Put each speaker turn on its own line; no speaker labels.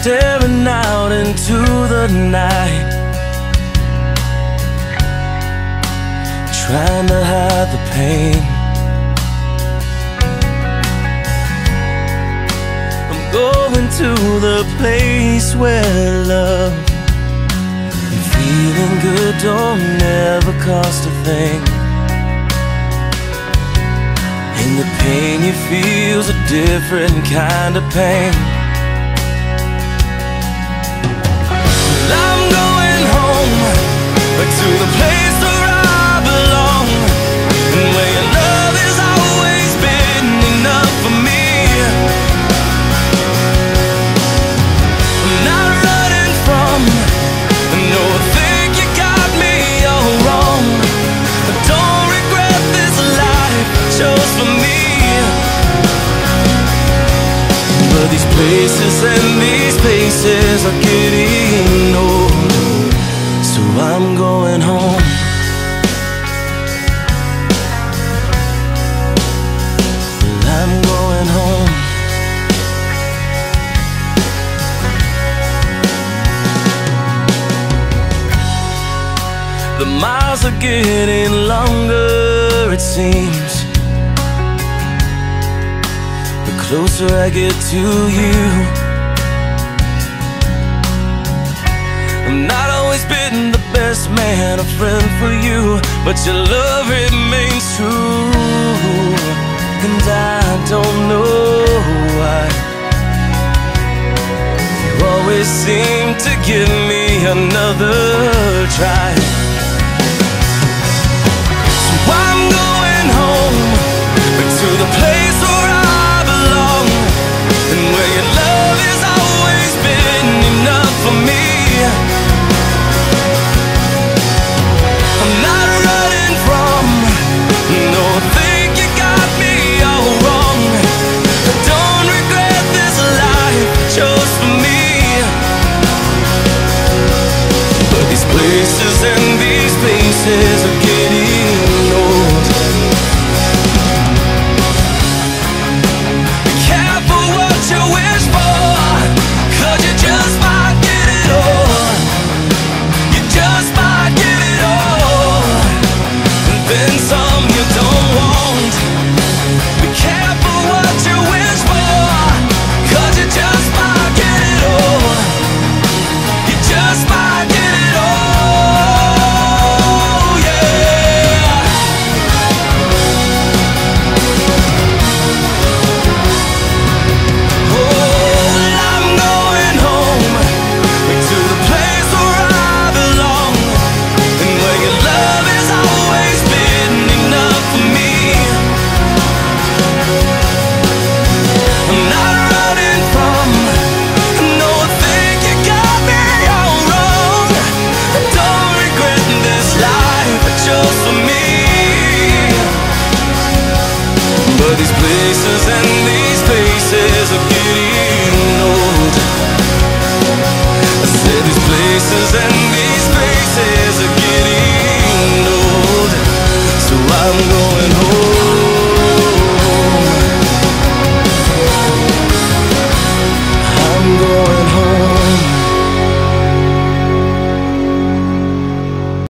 staring out into the night, trying to hide the pain. I'm going to the place where love and feeling good don't never cost a thing. And the pain you feel's a different kind of pain. I'm going home, back to the place where I belong, and where your love has always been enough for me. I'm not running from, no, I think you got me all wrong. I don't regret this life I chose for me. But these places and these spaces are getting old, so I'm going home. Well, I'm going home. The miles are getting longer, it seems, the closer I get to you. I'm not always been the best man, a friend for you, but your love remains true. And I don't know why you always seem to give me another try. So I'm going home, back to the place where I belong, and where your love has always been enough for me. I'm not running from, no, I think you got me all wrong. I don't regret this life I chose for me. But these places and these places are getting old. Be careful what you wish for, 'cause you just might get it all. You just might get it all, and then some you don't want. Be careful what you wish for, 'cause you just might get it all. You just might get it all, yeah. Oh, I'm going home, back to the place where I belong, and where your love has always been enough for me. I'm not running from, no, I think you got me all wrong. I don't regret this life I chose for me. But these places and these places are getting old. I said these places and